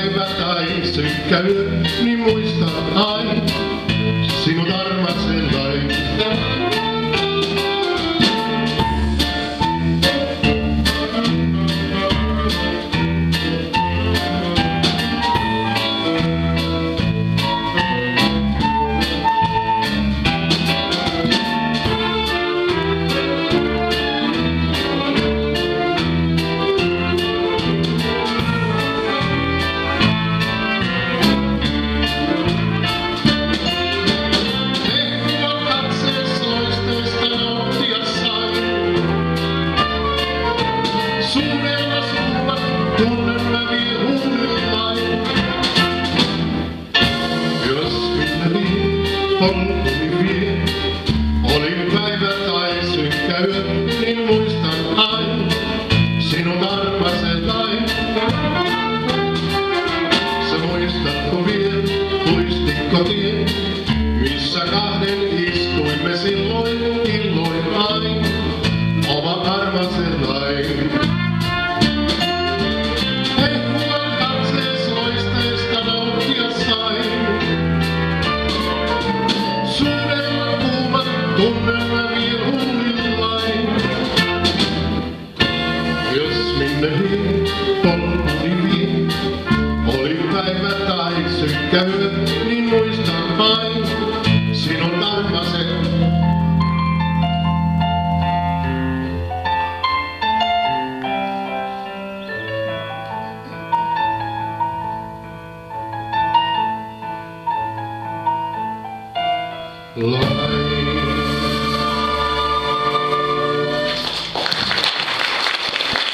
päivä tai synkkä yö, niin muista aina sinut armas sellainen. Suurella suulla tunnen mä vielä huulillain. Jos minä vie, polkuni vie, oli päivä tai synkkä yö, niin muistan aina sinut armasellain. Sä muistatko vielä, muistitko tie, missä kahden istuimme silloin illoin aina, oma armasellain. Tunnen mä vielä huulillain. Jos minne vie, polkuni vie, oli päivä tai synkkä yö, niin muistan vain sinun armasen. La